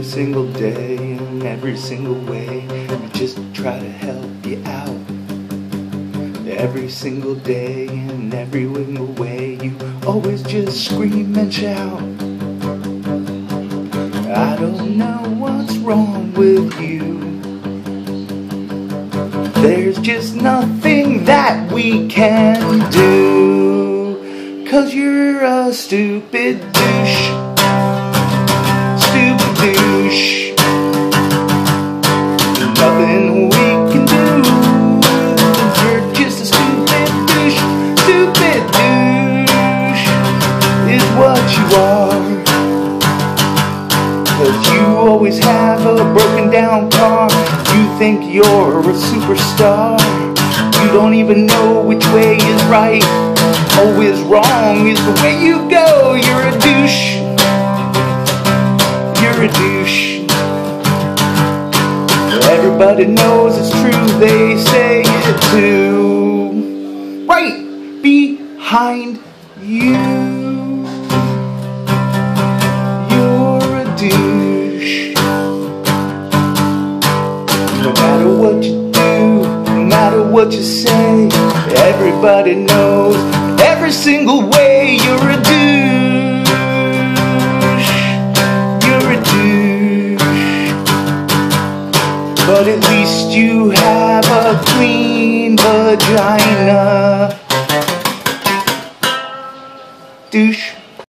single day, in every single way, I just try to help you out. Every single day, in every single way, you always just scream and shout. I don't know what's wrong with you. There's just nothing that we can do, 'cause you're a stupid douche. Stupid douche. Nothing we can do. You're just a stupid douche. Stupid douche is what you are. 'Cause you always have a broken down car. You think you're a superstar. You don't even know which way is right. Always wrong is the way you go. You're a douche. You're a douche. Everybody knows it's true. They say it too. Right behind you. You're a douche. No matter what you do, no matter what you say, everybody knows every single way you're a douche. You're a douche. But at least you have a clean vagina. Douche.